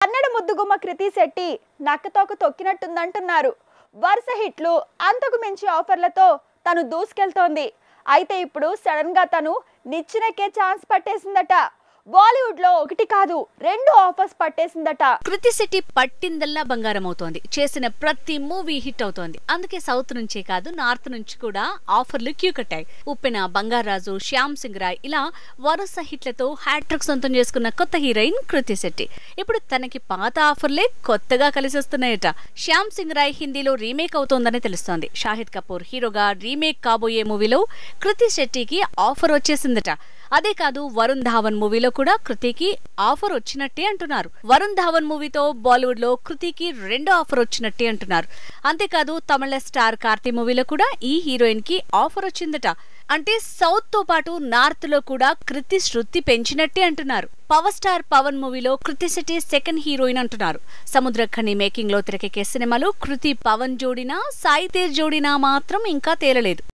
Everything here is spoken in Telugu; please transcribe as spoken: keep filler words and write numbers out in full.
కన్నడ ముద్దుగుమ్మ కృతి శెట్టి నక్కతోక తొక్కినట్టుందంటున్నారు. వరుస హిట్లు అంతకు మించి ఆఫర్లతో తను దూసుకెళ్తోంది. అయితే ఇప్పుడు సడన్ గా తను నిచ్చినెక్కే ఛాన్స్ పట్టేసిందట. బాలీవుడ్ లో ఒకటి కాదు రెండు ఆఫర్స్ పట్టేసిందట. కృతి శెట్టి పట్టిందల్లా బంగారం అవుతోంది. చేసిన ప్రతి మూవీ హిట్ అవుతోంది. అందుకే సౌత్ నుంచే కాదు నార్త్ నుంచి కూడా ఆఫర్లు క్యూ కట్టాయి. ఉప్పెన, బంగారాజు, శ్యామ్ సింగ్ రాయ్ ఇలా వరుస హిట్లతో హ్యాట్రిక్ సొంతం చేసుకున్న కొత్త హీరోయిన్ కృతి శెట్టి. ఇప్పుడు తనకి పాత ఆఫర్లే కొత్తగా కలిసి వస్తున్నాయట. శ్యామ్ సింగ్ రాయ్ హిందీలో రీమేక్ అవుతోందని తెలుస్తోంది. షాహిద్ కపూర్ హీరోగా రీమేక్ కాబోయే మూవీలో కృతి శెట్టికి ఆఫర్ వచ్చేసిందట. అదే కాదు వరుణ్ ధావన్ మూవీలో కూడా కృతికి ఆఫర్ వచ్చినట్టే అంటున్నారు. వరుణ్ ధావన్ మూవీతో బాలీవుడ్ లో కృతికి రెండో ఆఫర్ వచ్చినట్టే అంటున్నారు. అంతేకాదు తమిళ స్టార్ కార్తీ మూవీలో కూడా ఈ హీరోయిన్ కి ఆఫర్ వచ్చిందట. అంటే సౌత్ తో పాటు నార్త్ లో కూడా కృతి శృతి పెంచినట్టే అంటున్నారు. పవర్ స్టార్ పవన్ మూవీలో కృతి శెట్టి సెకండ్ హీరోయిన్ అంటున్నారు. సముద్రఖని మేకింగ్ లో తెరకెక్కే సినిమాలో కృతి పవన్ జోడినా సాయి తేజ్ జోడినా మాత్రం ఇంకా తేలలేదు.